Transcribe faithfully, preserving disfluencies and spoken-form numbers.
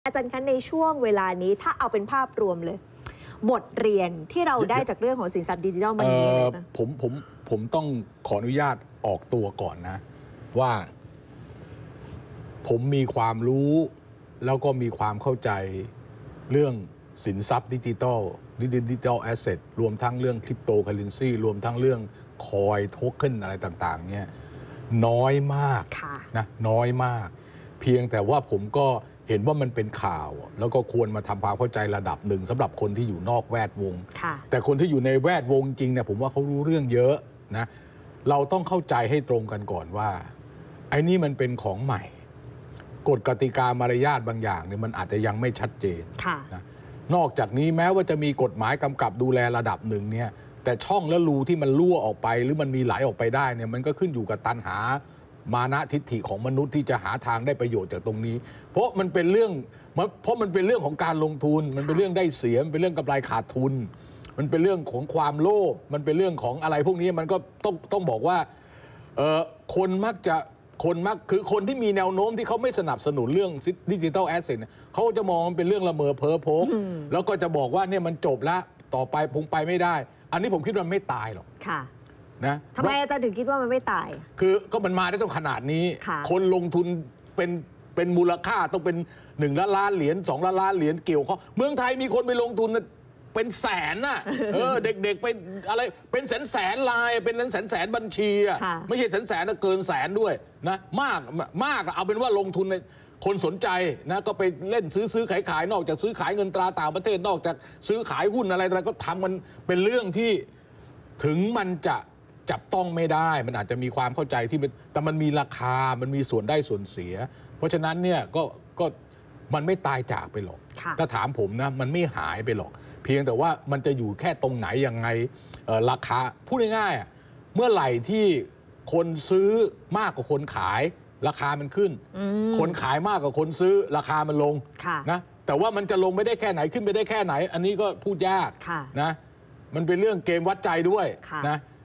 อาจารย์คะในช่วงเวลานี้ถ้าเอาเป็นภาพรวมเลยบทเรียนที่เราได้จากเรื่องของสินทรัพย์ดิจิทัลมันมีอะไรบ้างผมผมผมต้องขออนุญาตออกตัวก่อนนะว่าผมมีความรู้แล้วก็มีความเข้าใจเรื่องสินทรัพย์ดิจิทัลดิจิทัลแอสเซทรวมทั้งเรื่องคริปโตเคอเรนซีรวมทั้งเรื่องคอยโทเค็นอะไรต่างๆเนี่ยน้อยมากนะน้อยมากเพียงแต่ว่าผมก็เห็นว่ามันเป็นข่าวแล้วก็ควรมาทำความเข้าใจระดับหนึ่งสำหรับคนที่อยู่นอกแวดวงแต่คนที่อยู่ในแวดวงจริงเนี่ยผมว่าเขารู้เรื่องเยอะนะเราต้องเข้าใจให้ตรงกันก่อนว่าไอ้นี่มันเป็นของใหม่กฎกติกามารยาทบางอย่างเนี่ยมันอาจจะยังไม่ชัดเจนนะนอกจากนี้แม้ว่าจะมีกฎหมายกำกับดูแลระดับหนึ่งเนี่ยแต่ช่องและรูที่มันรั่วออกไปหรือมันมีไหลออกไปได้เนี่ยมันก็ขึ้นอยู่กับตัณหามานะทิฏฐิของมนุษย์ที่จะหาทางได้ประโยชน์จากตรงนี้เพราะมันเป็นเรื่องเพราะมันเป็นเรื่องของการลงทุนมันเป็นเรื่องได้เสียมันเป็นเรื่องกำไรขาดทุนมันเป็นเรื่องของความโลภมันเป็นเรื่องของอะไรพวกนี้มันก็ต้องต้องบอกว่าเออคนมักจะคนมักคือคนที่มีแนวโน้มที่เขาไม่สนับสนุนเรื่องดิจิทัลแอสเซทเขาจะมองมันเป็นเรื่องละเมอเพ้อพกแล้วก็จะบอกว่าเนี่ยมันจบละต่อไปคงไปไม่ได้อันนี้ผมคิดว่าไม่ตายหรอกนะทำไมอาจารย์ถึงคิดว่ามันไม่ตายคือก็มันมาได้ต้องขนาดนี้คนลงทุนเป็นเป็นมูลค่าต้องเป็นหนึ่งล้านล้านเหรียญสองล้านล้านเหรียญเกี่ยวเขาเมืองไทยมีคนไปลงทุนเป็นแสนน่ะเออเด็กๆไปอะไรเป็นแสนแสนลายเป็นแสนแสนบัญชีอ่ะไม่ใช่แสนแสนเกินแสนด้วยนะมากมากเอาเป็นว่าลงทุนในคนสนใจนะก็ไปเล่นซื้อซื้อขายขายนอกจากซื้อขายเงินตราต่างประเทศนอกจากซื้อขายหุ้นอะไรอะไรก็ทำมันเป็นเรื่องที่ถึงมันจะจับต้องไม่ได้มันอาจจะมีความเข้าใจที่แต่มันมีราคามันมีส่วนได้ส่วนเสียเพราะฉะนั้นเนี่ยก็ก็มันไม่ตายจากไปหรอกถ้าถามผมนะมันไม่หายไปหรอกเพียงแต่ว่ามันจะอยู่แค่ตรงไหนยังไงราคาพูดง่ายๆเมื่อไหร่ที่คนซื้อมากกว่าคนขายราคามันขึ้นคนขายมากกว่าคนซื้อราคามันลงนะแต่ว่ามันจะลงไม่ได้แค่ไหนขึ้นไปได้แค่ไหนอันนี้ก็พูดยากนะมันเป็นเรื่องเกมวัดใจด้วยนะ